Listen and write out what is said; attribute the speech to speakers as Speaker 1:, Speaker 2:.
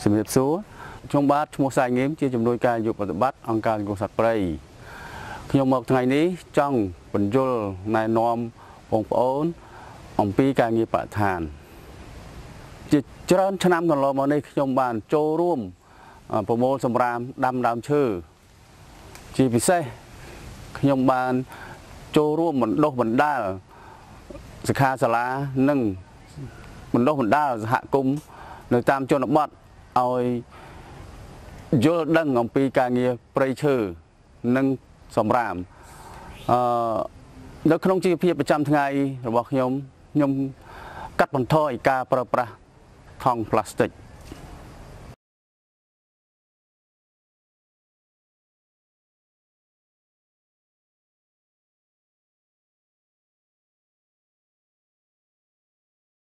Speaker 1: សម្រាប់សួរខ្ញុំបាទឈ្មោះសាយងៀមជាជំនួយការយុបប្រតិបត្តិអង្គការសង្គមសត្វព្រៃខ្ញុំមកថ្ងៃនេះចង់បញ្យល់ណែនាំបងប្អូនអំពីការងារបរិស្ថានជាច្រើនឆ្នាំកន្លងមកនេះខ្ញុំបានចូលរួមប្រមូលសម្រាមដាំដើមឈើជាពិសេសខ្ញុំបានចូលរួមបណ្ដុះបណ្ដាលសិក្ខាសាលានិងបណ្ដុះបណ្ដាលសហគមន៍នៅតាមជនបទឲ្យយល់ដឹងអំពីការងារព្រៃឈើនិងសម្រាមនៅក្នុងជីវភាពប្រចាំថ្ងៃរបស់ខ្ញុំកាត់បន្ថយការប្រើប្រាស់ថង់ប្លាស្ទិក